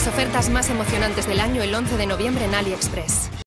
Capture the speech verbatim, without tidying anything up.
las ofertas más emocionantes del año el once de noviembre en AliExpress.